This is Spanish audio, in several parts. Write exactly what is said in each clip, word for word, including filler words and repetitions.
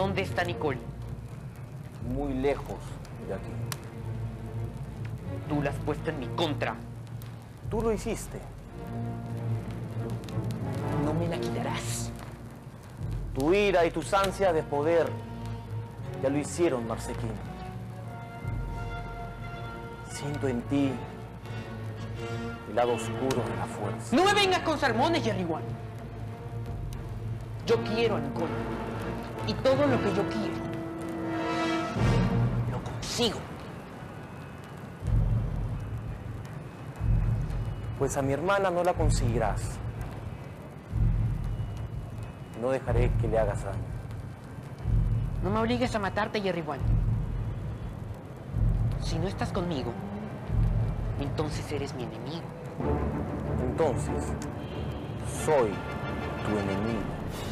¿Dónde está Nicole? Muy lejos de aquí. Tú la has puesto en mi contra. Tú lo hiciste. No me la quitarás. Tu ira y tus ansias de poder ya lo hicieron, Marsequín. Siento en ti el lado oscuro de la fuerza. No me vengas con salmones, Jerry One. Yo quiero a Nicole. Y todo lo que yo quiero lo consigo. Pues a mi hermana no la conseguirás. No dejaré que le hagas daño. No me obligues a matarte, Jerry One. Si no estás conmigo, entonces eres mi enemigo. Entonces, soy tu enemigo.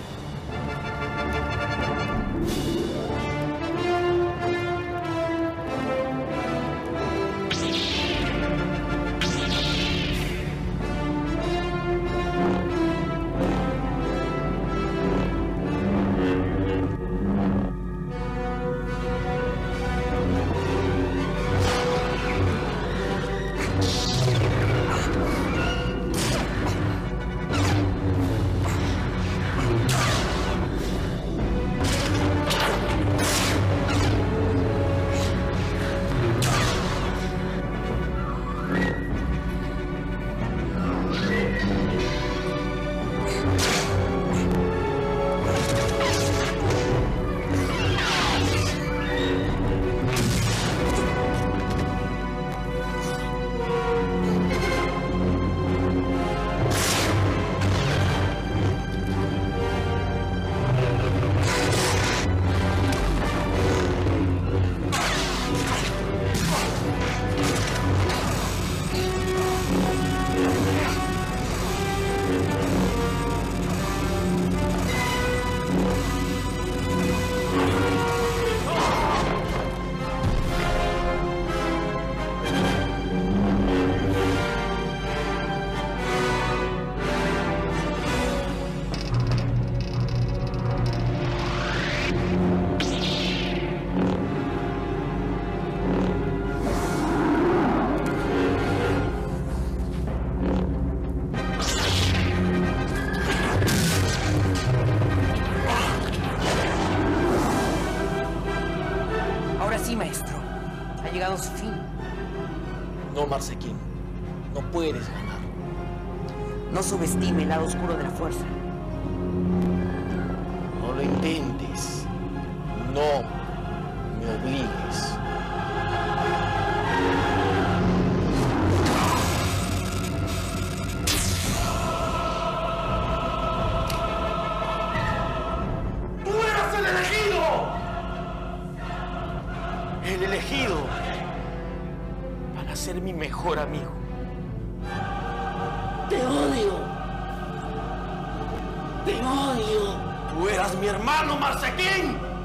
Sí, maestro. Ha llegado su fin. No, Marsequín. No puedes ganar. No subestime el lado oscuro de la fuerza. No lo intentes. No me obligues. ¡Tú eras el elegido! El elegido para ser mi mejor amigo. ¡Te odio! ¡Te odio! ¡Tú eras mi hermano, Marsequín!